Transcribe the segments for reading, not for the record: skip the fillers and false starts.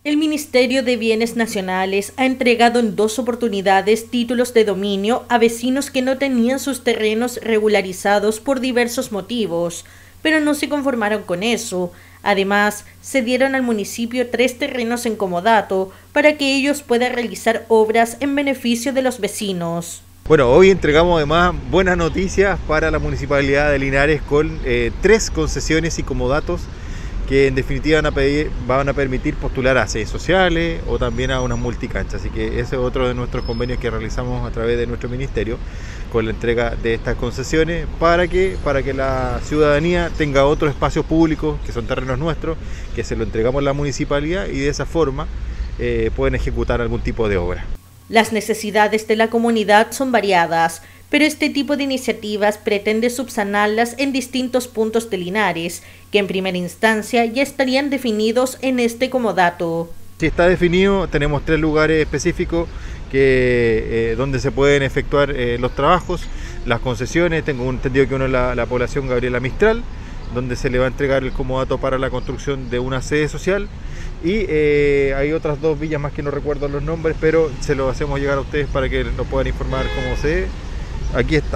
El Ministerio de Bienes Nacionales ha entregado en 2 oportunidades títulos de dominio a vecinos que no tenían sus terrenos regularizados por diversos motivos, pero no se conformaron con eso. Además, cedieron al municipio 3 terrenos en comodato para que ellos puedan realizar obras en beneficio de los vecinos. Bueno, hoy entregamos además buenas noticias para la Municipalidad de Linares con 3 concesiones y comodatos que en definitiva van a permitir postular a sedes sociales o también a unas multicanchas. Así que ese es otro de nuestros convenios que realizamos a través de nuestro ministerio con la entrega de estas concesiones para que la ciudadanía tenga otros espacios públicos que son terrenos nuestros, que se lo entregamos a la municipalidad y de esa forma pueden ejecutar algún tipo de obra. Las necesidades de la comunidad son variadas, pero este tipo de iniciativas pretende subsanarlas en distintos puntos de Linares, que en primera instancia ya estarían definidos en este comodato. Si está definido, tenemos 3 lugares específicos donde se pueden efectuar los trabajos, las concesiones. Tengo entendido que uno es la población Gabriela Mistral, donde se le va a entregar el comodato para la construcción de una sede social, y hay otras 2 villas más que no recuerdo los nombres, pero se los hacemos llegar a ustedes para que nos puedan informar cómo se... Aquí está.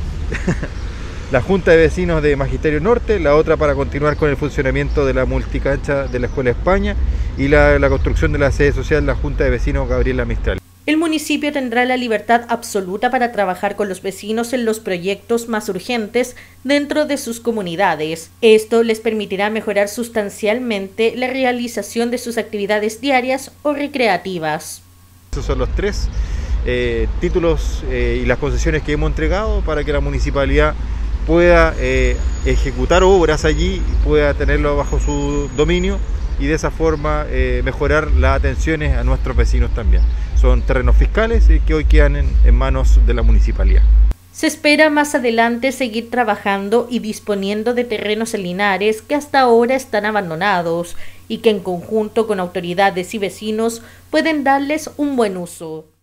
La Junta de Vecinos de Magisterio Norte, la otra para continuar con el funcionamiento de la multicancha de la Escuela España y la construcción de la sede social, la Junta de Vecinos Gabriela Mistral. El municipio tendrá la libertad absoluta para trabajar con los vecinos en los proyectos más urgentes dentro de sus comunidades. Esto les permitirá mejorar sustancialmente la realización de sus actividades diarias o recreativas. Esos son los 3 títulos y las concesiones que hemos entregado para que la municipalidad pueda ejecutar obras allí, pueda tenerlo bajo su dominio y de esa forma mejorar las atenciones a nuestros vecinos también. Son terrenos fiscales que hoy quedan en manos de la municipalidad. Se espera más adelante seguir trabajando y disponiendo de terrenos en Linares que hasta ahora están abandonados y que en conjunto con autoridades y vecinos pueden darles un buen uso.